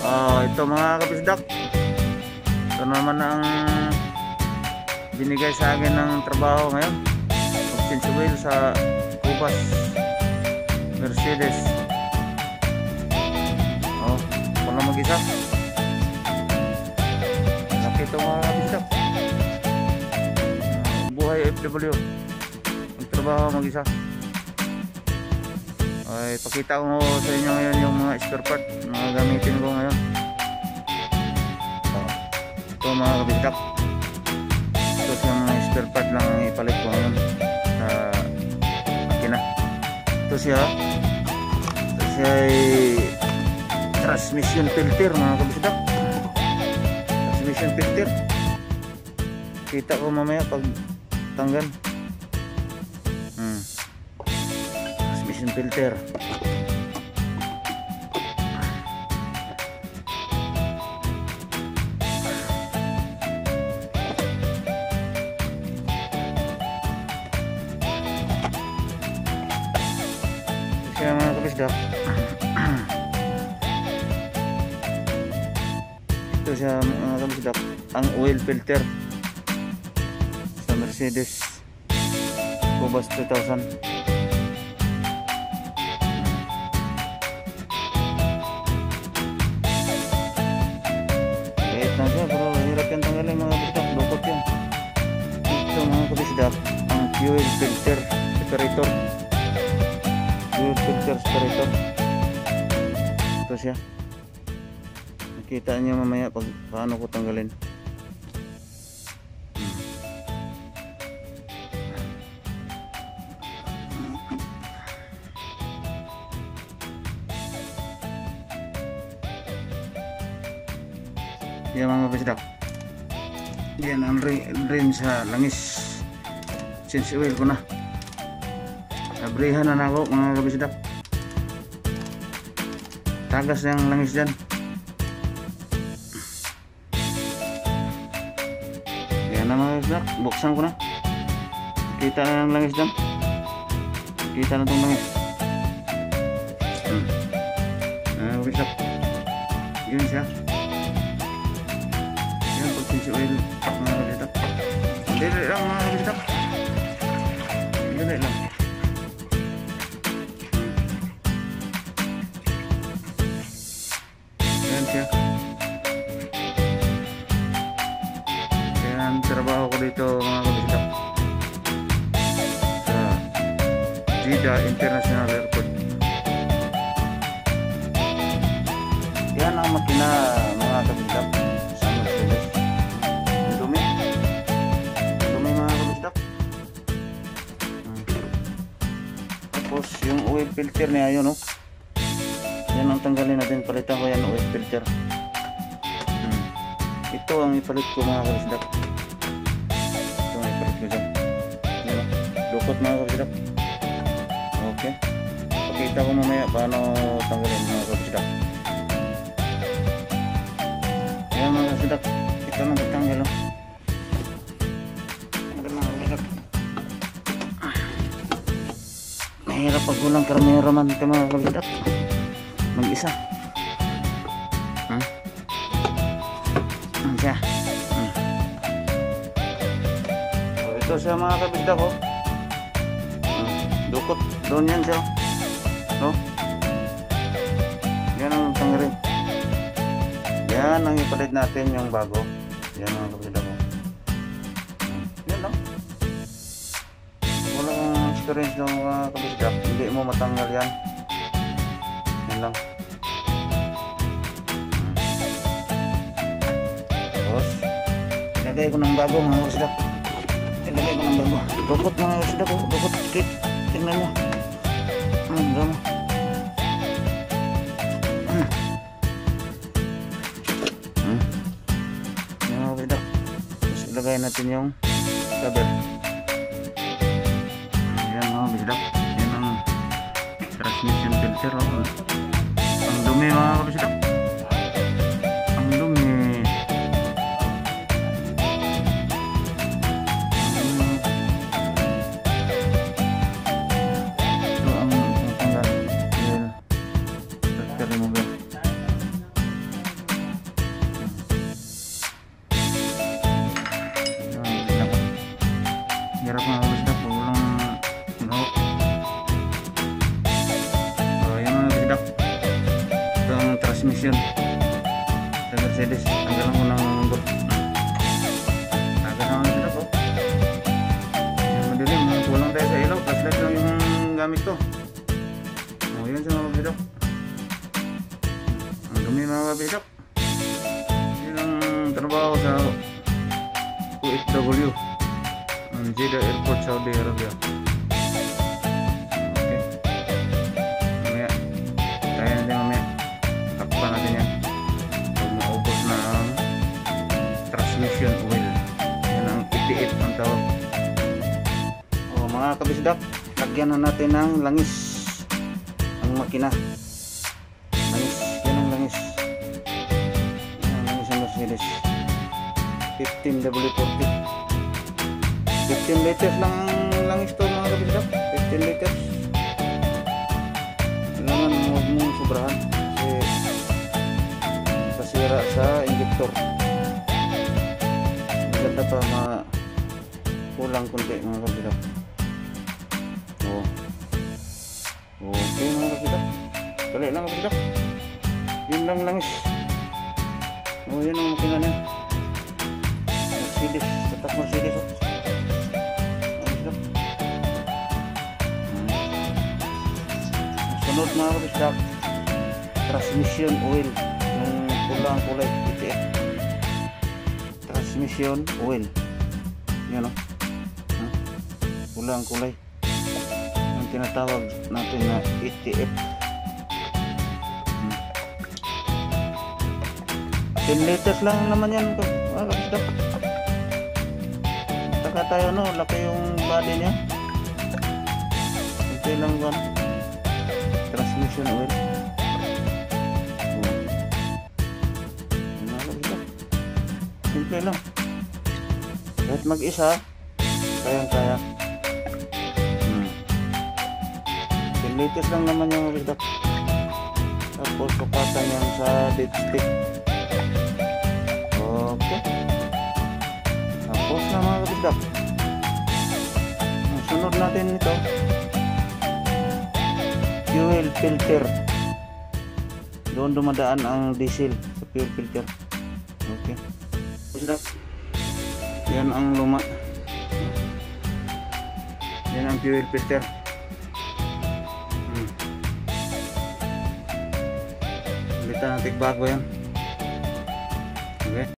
Ito mga kabisdak, ito naman ang binigay sa akin ng trabaho ngayon. Mag-change oil sa Kubas Mercedes. Ako na mag-isa. Laki ito mga kabisdak. Buhay FW, magtrabaho mag-isa. Ay, pakita ko sa inyo ngayon yung mga spare part na gamitin ko ngayon. Ito mga kabisdak, ito yung mga spare part lang ipalit ko ngayon sa makina. Ito siya ay transmission filter mga kabisdak. Transmission filter, kita ko mamaya pag tanggal. Transmission filter. Siya mga kabisdak. Ito siya mga kabisdak, ang oil filter sa Mercedes Kubas 2000. Pero hirap yan tanggalin mga kabisdak, lukot yan. Ito mga kabisdak, ang fuel filter separator. Fuel filter separator. Ito siya, nakita nyo mamaya pag paano ko tanggalin. Yan mga kabisdak, yan ang rin sa langis. Change oil ko na, nabrihan na ako mga kabisdak. Tagas yung langis dyan. Yan na mga kabisdak, buksan ko na. Kita na yung langis dyan, kita na itong langis. Kabisdak, yun siya. Change oil mga kabisdak. Dili lang mga kabisdak, dili lang. Yan siya. Yan trabaho ko dito mga kabisdak sa Jeddah International Airport. Yan ang makina mga kabisdak. Tapos yung oil filter niya yun, yan ang tanggalin natin, palitan ko yan oil filter. Ito ang ipalit ko mga kabisdak. Ito ang ipalit ko dyan. Yan, lukot mga kabisdak. Okay, pakita ko mamaya paano tanggalin mga kabisdak. Yan mga kabisdak, ito nang tanggal. Mahirap pag walang kameraman ka mga kabisdak, mag-isa. Siya. Ito siya mga kabisdak ko. Dukot doon yan siya. Yan ang tanggalin. Yan ang ipalit natin yung bago. Yan mga kabisdak ko. Yan lang. Experience ng mga kabisdak, hindi mo matanggal yan. Yan lang. Tapos ilagay ko ng bago mga kabisdak. Ilagay ko ng bago. Dukot mga kabisdak, dukot kit. Tingnan mo. Gano'n. Yan mga kabisdak. Tapos ilagay natin yung cover. Yan ang transmission filter. Ang dumi mga kabisdak, ang dumi. Ito ang tanggal filter remover. transmission sa Mercedes. Tanggalan ko ng bolt. Agad naman sila po. Yung madilim, kulang tayo sa ilaw. Flashlight lang yung gamit ko. O yun sa mga kabidok. Ang dumi mga kabidok. Yun ang trabaho sa OFW ang Jeddah Airport, Saudi Arabia. Okay, mamaya tayo natin, mamaya takpan natin yan pag maubos na ang transmission oil. Yan ang ETF ang tawag. O mga kabisdak, lagyan na natin ng langis ang makina. Langis, yan ang langis. Yan ang langis ng Mercedes 15W40. 15 liters lang ang langis to mga kabisdak. 15 liters. Kailangan huwag mong sobrahan kasi sasira sa injector. Maganda pa kulang kunti mga kabisdak. Oo. Okay mga kabisdak. Dali lang kabisdak. Yun lang langis. O yun ang makina na. Mercedes. Tatak Mercedes o. Sunod mga kabisdak, transmission oil, yung pulang kulay ETF. Transmission oil, yan o, pulang kulay, yung tinatawag natin na ETF. 10 liters lang naman yan mga kabisdak. Taka tayo no, laki yung body niya. Okay lang ba? Transmission oil. Simple lang. Kahit mag-isa, kayang-kaya. 10 liters lang naman yung kabisdak. Tapos sukatan yan sa dipstick. Okay. Tapos na mga kabisdak. Ang sunod natin ito, fuel filter. Doon dumadaan ang diesel sa fuel filter. Okay. Kabisdak, yan ang luma. Yan ang fuel filter. Ulitan natin bago yan. Okay.